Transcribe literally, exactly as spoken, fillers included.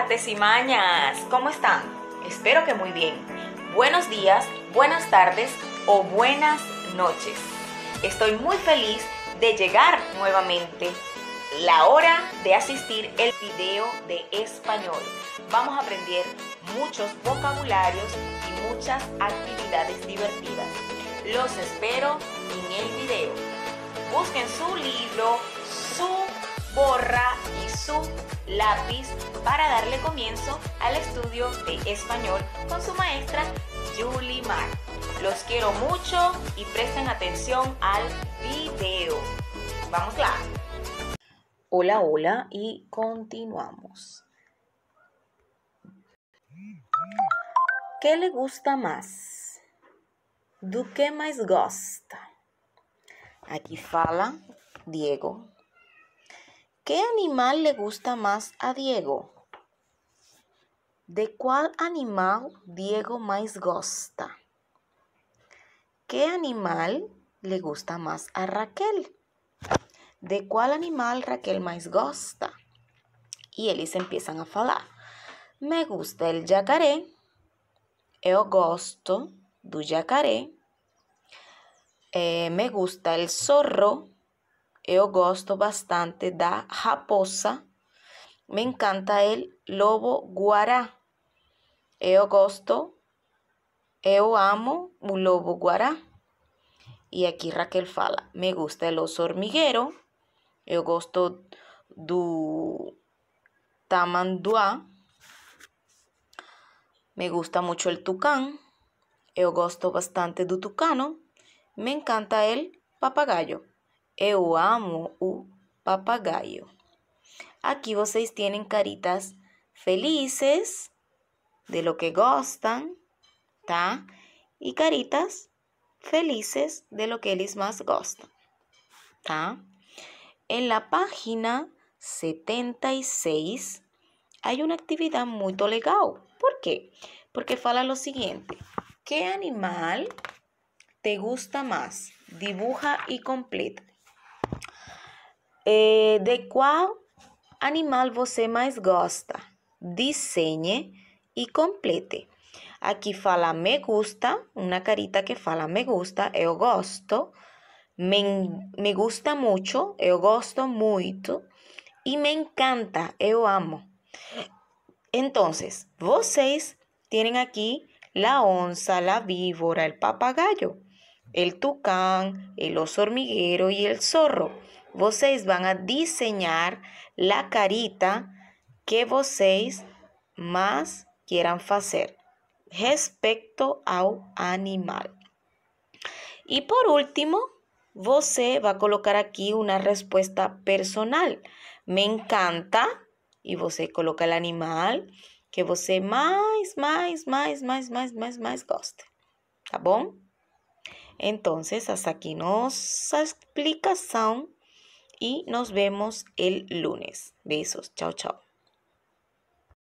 artes y mañas, ¿cómo están? Espero que muy bien. Buenos días, buenas tardes o buenas noches. Estoy muy feliz de llegar nuevamente la hora de asistir el video de español. Vamos a aprender muchos vocabularios y muchas actividades divertidas. Los espero en el video. Busquen su libro, su borra y su lápiz para darle comienzo al estudio de español con su maestra Julie Mar. Los quiero mucho y presten atención al video. Vamos lá. Hola, hola y continuamos. ¿Qué le gusta más? Do que mais gosta? Aquí fala Diego. ¿Qué animal le gusta más a Diego? ¿De cuál animal Diego mais gosta? ¿Qué animal le gusta más a Raquel? ¿De cuál animal Raquel mais gosta? E eles empiezan a falar. Me gusta el jacaré. Eu gosto do jacaré. Eh, me gusta el zorro. Eu gosto bastante da raposa. Me encanta el lobo guará. Eu gosto, eu amo o lobo guará. E aqui Raquel fala, me gusta el oso hormiguero. Eu gosto do tamanduá. Me gusta mucho el tucán. Eu gosto bastante do tucano. Me encanta el papagayo. Eu amo o papagaio. Aqui vocês têm caritas felizes de lo que gostam, tá? E caritas felizes de lo que eles mais gostam, tá? En la página setenta y seis hay una actividad muy legal. ¿Por qué? Porque fala lo siguiente. ¿Qué animal te gusta más? Dibuja y completa. Eh, de qual animal você mais gosta? Desenhe e complete. Aqui fala me gusta, uma carita que fala me gusta, eu gosto. Me, me gusta mucho, eu gosto muito. E me encanta, eu amo. Entonces, vocês têm aqui la onza, la víbora, el papagayo, el tucán, el oso hormiguero y el zorro. Vocês vão a desenhar la carita que vocês mais queiram fazer respecto ao animal. E por último, você vai colocar aqui uma resposta personal. Me encanta, e você coloca o animal que você mais, mais, mais, mais, mais, mais, mais gosta. Tá bom? Entonces, hasta aquí nuestra explicación y nos vemos el lunes. Besos. Chao, chao.